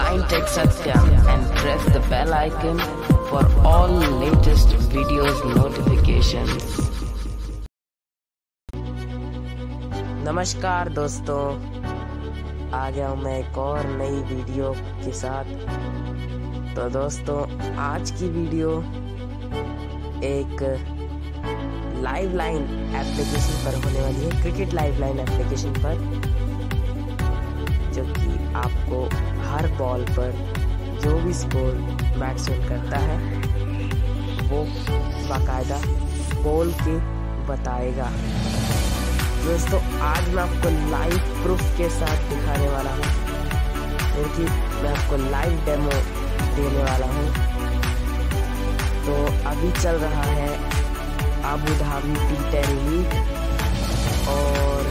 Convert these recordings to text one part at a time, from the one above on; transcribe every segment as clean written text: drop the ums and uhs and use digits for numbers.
Tech Satyam and press the bell icon for all latest videos notifications. नमस्कार दोस्तों, आ गया हूँ मैं एक और नई वीडियो के साथ। तो दोस्तों, आज की वीडियो एक लाइव लाइन एप्लीकेशन पर होने वाली है, क्रिकेट लाइव लाइन एप्लीकेशन पर, जो कि आपको हर बॉल पर जो भी स्कोर बैट्समैन करता है वो बाकायदा बोल के बताएगा। दोस्तों, आज मैं आपको लाइव प्रूफ के साथ दिखाने वाला हूँ, क्योंकि मैं आपको लाइव डेमो देने वाला हूँ। तो अभी चल रहा है अबू धाबी T10 लीग और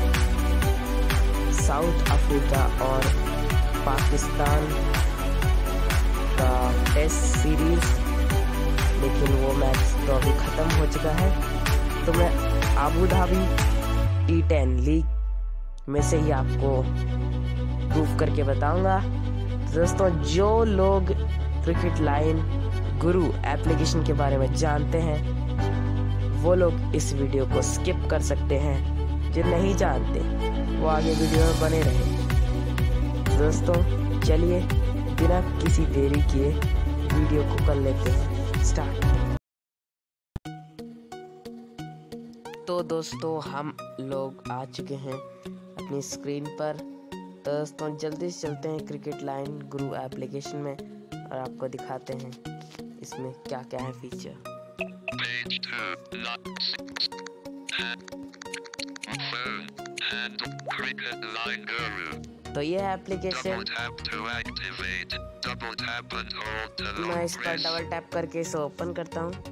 साउथ अफ्रीका और पाकिस्तान का टेस्ट सीरीज, लेकिन वो मैच तो अभी ख़त्म हो चुका है। तो मैं अबू धाबी T10 लीग में से ही आपको प्रूफ करके बताऊंगा। दोस्तों, जो लोग क्रिकेट लाइन गुरु एप्लीकेशन के बारे में जानते हैं वो लोग इस वीडियो को स्किप कर सकते हैं, जो नहीं जानते वो आगे वीडियो में बने रहे। दोस्तों, चलिए बिना किसी देरी किए वीडियो को कर लेते हैं स्टार्ट। तो दोस्तों, हम लोग आ चुके हैं अपनी स्क्रीन पर। तो दोस्तों, जल्दी से चलते हैं क्रिकेट लाइन गुरु एप्लीकेशन में और आपको दिखाते हैं इसमें क्या क्या है फीचर। तो ये है एप्लीकेशन। मैं इस पर डबल टैप करके इसे ओपन करता हूँ।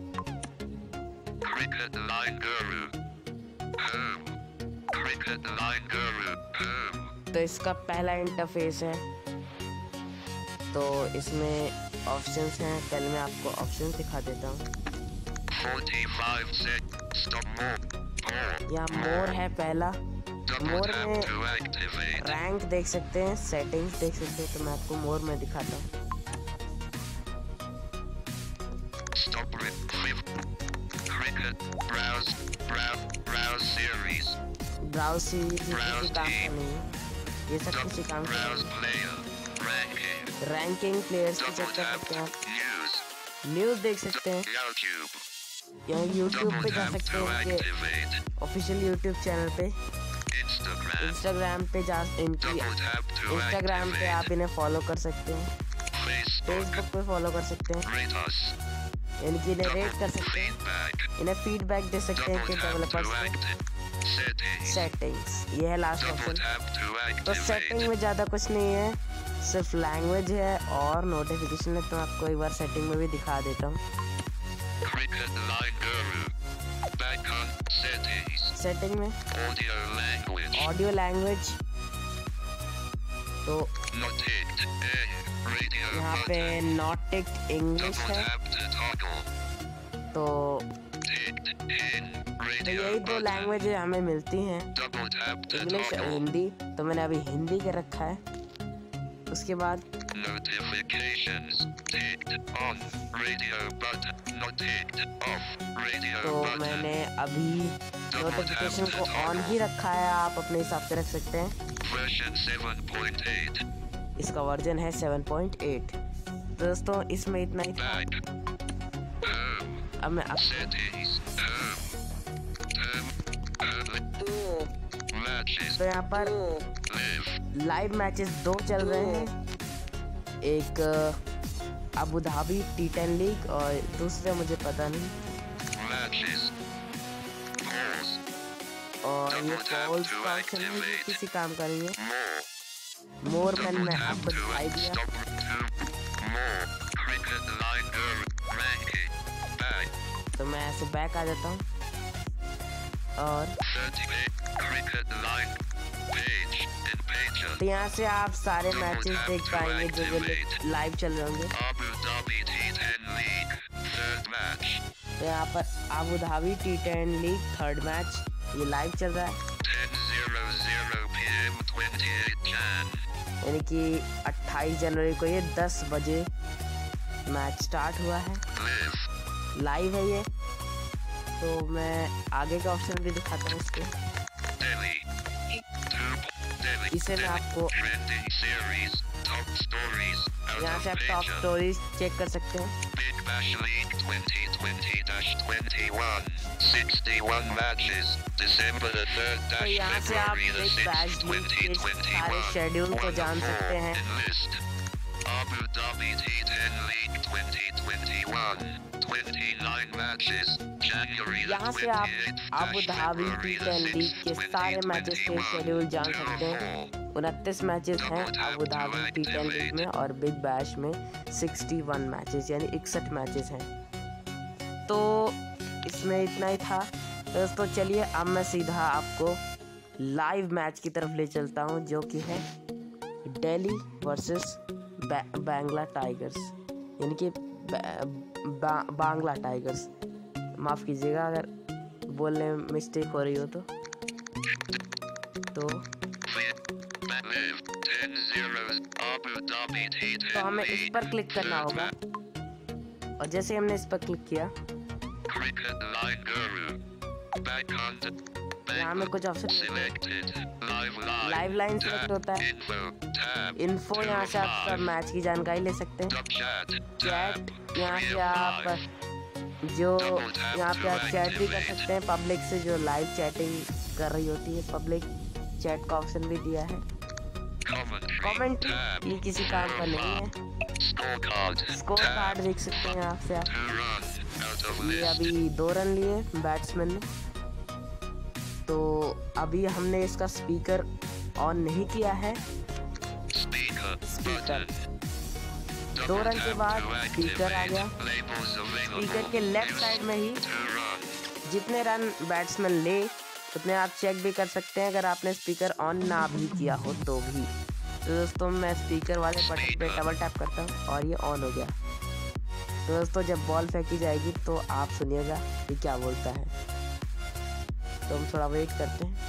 तो इसका पहला इंटरफेस है। तो इसमें ऑप्शंस हैं, पहले मैं आपको ऑप्शंस दिखा देता हूँ। यहाँ मोर है पहला। मोर में रैंक देख सकते हैं, सेटिंग्स देख सकते हैं। तो मैं आपको मोर में दिखाता हूँ। ब्राउज सीरीज किसी काम का नहीं है, ये सब किसी काम का नहीं। रैंकिंग प्लेयर्स की चेक कर सकते हैं आप। न्यूज़ देख सकते हैं। यहाँ यूट्यूब पे जा सकते हैं, इनके ऑफिशियल यूट्यूब चैनल पे। इंस्टाग्राम पे इंस्टाग्राम पे आप इन्हें फॉलो कर सकते हैं। फेसबुक पे फॉलो कर सकते हैं। इनकी इन्हें रेट कर सकते हैं। इन्हें फीडबैक दे सकते हैं कि डेवलपर्स को। सेटिंग्स, ये है लास्ट ऑप्शन। तो सेटिंग में ज़्यादा कुछ नहीं है, सिर्फ लैंग्वेज है और नोटिफिकेशन है। तो आपको एक बार सेटिंग में भी दिखा देता हूँ। सेटिंग में ऑडियो लैंग्वेज, तो यहाँ पे नॉट टिक्ड इंग्लिश है। तो यही दो लैंग्वेज हमें मिलती हैं, इंग्लिश और हिंदी। तो मैंने अभी हिंदी के रखा है। उसके बाद तो मैंने अभी नोटिफिकेशन को ऑन ही रखा है, आप अपने हिसाब से रख सकते हैं। इसका वर्जन है 7.8। दोस्तों, इसमें इतना ही था। अब मैं तो यहाँ पर लाइव मैचेस 2 चल रहे हैं, एक अबू धाबी T10 लीग और दूसरे मुझे पता नहीं। और ये पॉल्स का ऑप्शन है, ये किसी काम का नहीं है। मोर मैंने आपको दिखाई दिया। तो मैं ऐसे बैक आ जाता हूँ और तो यहाँ से आप सारे मैचेस देख पाएंगे जो लाइव चल रहे होंगे। तो यहाँ पर Abu Dhabi T10 league 3rd match ये लाइव चल रहा है। यानी कि 28 जनवरी को ये 10 बजे मैच स्टार्ट हुआ है, लाइव है ये। तो मैं आगे का ऑप्शन भी दिखाता हूँ इसके। इसे मैं आपको यहाँ से आप टॉप स्टोरीज चेक कर सकते हैं। Big Bash League 2020-21, 61 matches, December the 3rd, तो यहाँ से आप बिग बैश लीग के सारे शेड्यूल को जान सकते हैं। Abu Dhabi T10 League 2021, 29 matches, January the यहाँ से आप 28th, Abu Dhabi T10 league के सारे मैचेस के शेड्यूल जान सकते हैं। 29 मैचेस हैं अबू धाबी टी10 लीग में और बिग बैश में 61 मैचेस यानी 61 मैचेस हैं। तो इसमें इतना ही था दोस्तों। चलिए अब मैं सीधा आपको लाइव मैच की तरफ ले चलता हूं, जो कि है दिल्ली वर्सेस बांग्ला टाइगर्स, यानी कि बांग्ला टाइगर्स। माफ़ कीजिएगा अगर बोलने में मिस्टेक हो रही हो तो हमें इस पर क्लिक करना होगा और जैसे हमने इस पर क्लिक किया यहाँ में कुछ ऑप्शन लाइव लाइन सिलेक्ट होता है। इन्फो यहाँ से आप सब मैच की जानकारी ले सकते हैं। चैट यहाँ से आप यहाँ पे आप चैट भी कर सकते हैं पब्लिक से, जो लाइव चैटिंग कर रही होती है। पब्लिक चैट का ऑप्शन भी दिया है। कमेंट ये किसी काम का नहीं है। स्कोर कार्ड देख सकते हैं यहाँ से आप। ये अभी 2 रन लिए बैट्समैन ने। तो अभी हमने इसका स्पीकर ऑन नहीं किया है। स्पीकर 2 रन के बाद स्पीकर आ गया। स्पीकर के लेफ्ट साइड में ही जितने रन बैट्समैन ले उतने आप चेक भी कर सकते हैं, अगर आपने स्पीकर ऑन ना भी किया हो तो भी। तो दोस्तों मैं स्पीकर वाले बटन पे डबल टैप करता हूँ और ये ऑन हो गया। तो दोस्तों जब बॉल फेंकी जाएगी तो आप सुनिएगा कि क्या बोलता है। तो हम थोड़ा वेट करते हैं।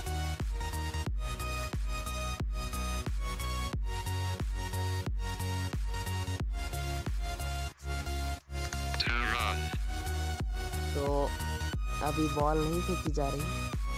तो अभी बॉल नहीं फेंकी जा रही।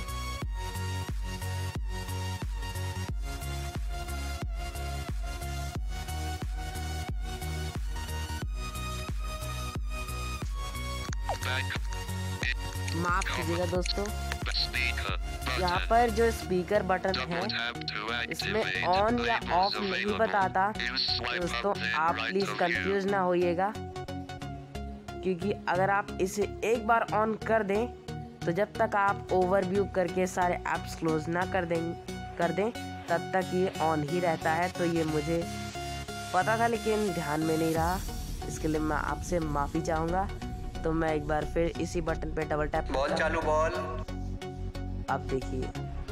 माफ कीजिएगा दोस्तों, यहाँ पर जो स्पीकर बटन है इसमें ऑन या ऑफ नहीं बताता। दोस्तों आप प्लीज कंफ्यूज ना होइएगा, क्योंकि अगर आप इसे एक बार ऑन कर दें तो जब तक आप ओवरव्यू करके सारे ऐप्स क्लोज ना कर दें तब तक ये ऑन ही रहता है। तो ये मुझे पता था लेकिन ध्यान में नहीं रहा, इसके लिए मैं आपसे माफ़ी चाहूँगा। तो मैं एक बार फिर इसी बटन पे डबल टैप। बॉल चालू, बॉल। अब देखिए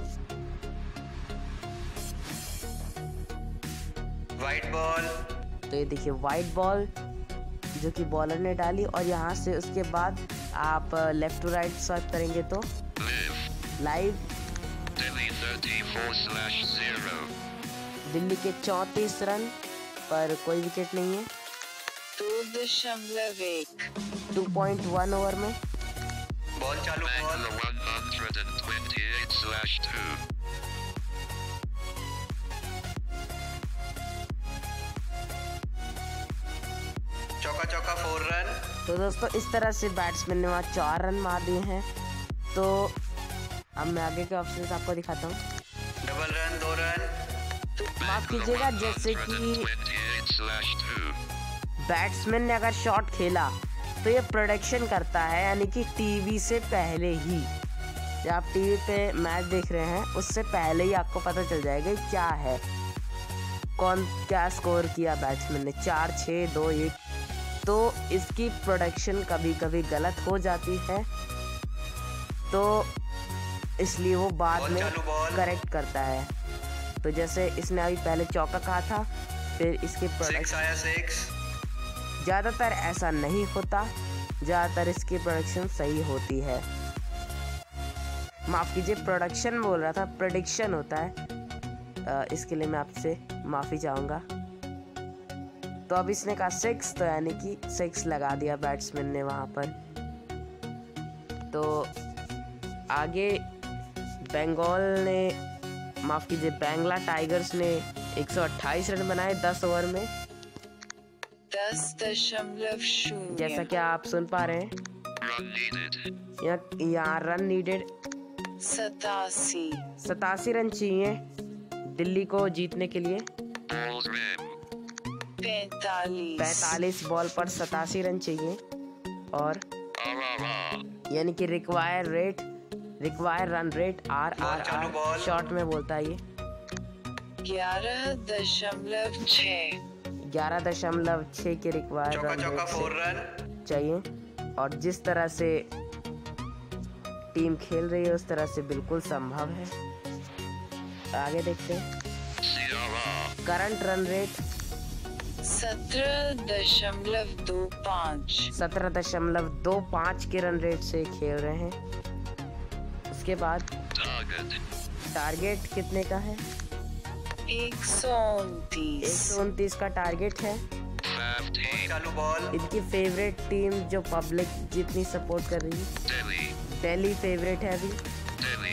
वाइट बॉल। तो ये देखिए वाइट बॉल जो कि बॉलर ने डाली, और यहाँ से उसके बाद आप लेफ्ट टू राइट स्वाइप करेंगे तो लाइव दिल्ली के 34 रन पर कोई विकेट नहीं है। 2.1 ओवर में बॉल चालू, बॉल। चौका चौका 4 रन। तो दोस्तों इस तरह से बैट्समैन ने वहाँ 4 रन मार दिए हैं। तो अब मैं आगे के ऑप्शन आपको दिखाता हूँ। Double run, 2 run. माफ कीजिएगा, जैसे कि बैट्समैन ने अगर शॉट खेला तो ये प्रोडक्शन करता है, यानी कि टीवी से पहले ही, जब आप टीवी पे मैच देख रहे हैं उससे पहले ही आपको पता चल जाएगा क्या है, कौन क्या स्कोर किया बैट्समैन ने, 4, 6, 2, 1। तो इसकी प्रोडक्शन कभी कभी गलत हो जाती है, तो इसलिए वो बाद में करेक्ट करता है। तो जैसे इसने अभी पहले चौका कहा था, फिर इसकी प्रोडक्शन ज़्यादातर ऐसा नहीं होता, ज़्यादातर इसकी प्रोडक्शन सही होती है। माफ़ कीजिए, प्रोडक्शन बोल रहा था, प्रेडिक्शन होता है। इसके लिए मैं आपसे माफ़ी चाहूँगा। तो अब इसने कहा 6, तो यानी कि 6 लगा दिया बैट्समैन ने वहाँ पर। तो आगे बंगाल ने, माफ़ कीजिए, बेंगला टाइगर्स ने 128 रन बनाए 10 ओवर में। 10.0 जैसा कि आप सुन पा रहे हैं, Run needed. यहाँ रन नीडेड 87 रन चाहिए दिल्ली को जीतने के लिए। Balls rim. 45 बॉल पर 87 रन चाहिए। और RRR. यानी कि रिक्वायर रन रेट चालू बॉल। शॉर्ट में बोलता है ये 11.6 11.6 के रिक्वायर चौका रन चौका रेट 4 रन। चाहिए। और जिस तरह से टीम खेल रही है उस तरह से बिल्कुल संभव है। आगे देखते हैं। CRR. करंट रन रेट 17.25 के रन रेट से खेल रहे हैं। उसके बाद Target. टारगेट कितने का है? 129 129 का टारगेट है। 15. चालू बॉल। इनकी फेवरेट टीम जो पब्लिक जितनी सपोर्ट कर रही है, Delhi. दिल्ली फेवरेट है अभी। Delhi.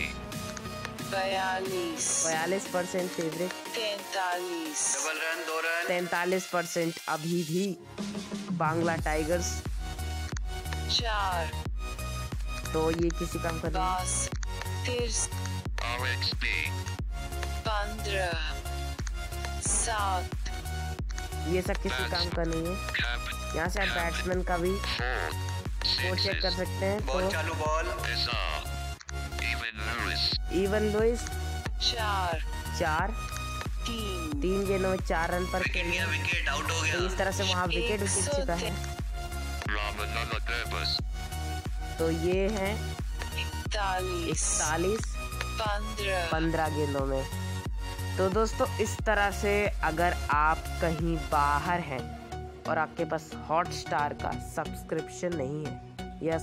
42% favourite. 43 double run 2 run. 43% अभी भी बांग्ला टाइगर्स। 4 तो ये किसी काम का नहीं। 32 RXB. 15 7 ये सब किसी काम का नहीं है। Cap. यहाँ से आप बैट्समैन का भी 4. स्कोर चेक कर सकते हैं। बॉल तो चालू ball. SR. Even Lewis. Evin Lewis 4 4 3 3 गेंदों में 4 रन पर खेल गया रहे हैं। विकेट, आउट हो तो गया। इस तरह से वहाँ विकेट गिर चुका है। Ramananda Devas. तो ये है 41 41 15 15 गेंदों में। तो दोस्तों इस तरह से अगर आप कहीं बाहर हैं और आपके पास हॉटस्टार का सब्सक्रिप्शन नहीं है या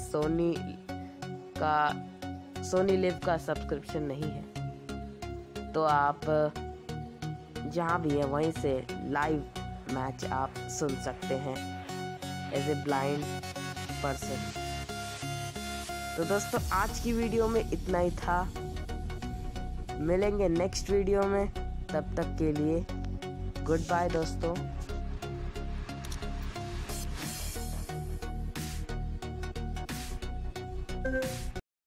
सोनी लिव का सब्सक्रिप्शन नहीं है, तो आप जहाँ भी है वहीं से लाइव मैच आप सुन सकते हैं एज ए ब्लाइंड पर्सन। तो दोस्तों आज की वीडियो में इतना ही था। मिलेंगे नेक्स्ट वीडियो में, तब तक के लिए गुड बाय दोस्तों।